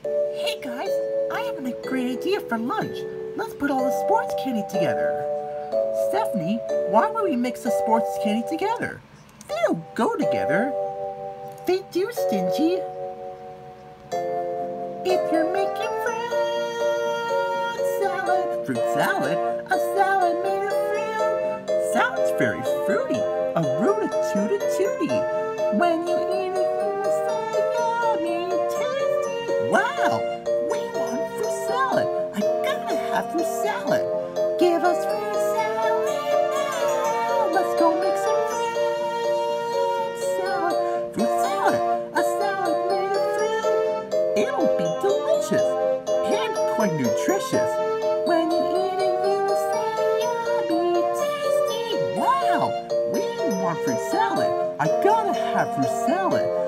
Hey guys, I have a great idea for lunch. Let's put all the sports candy together. Stephanie, why would we mix the sports candy together? They don't go together. They do, Stingy. If you're making fruit salad, a salad made of fruit. Salad's very fruity, a root-a-toot-a-tooty. When you eat it, you say yummy, tasty. Wow, we want fruit salad. I gotta have fruit salad. Give us fruit salad now. Let's go make some fruit salad. Fruit salad, a salad made of fruit. It'll be delicious and quite nutritious. When you eat it, you will say yummy, tasty. Wow, we want fruit salad. I gotta have fruit salad.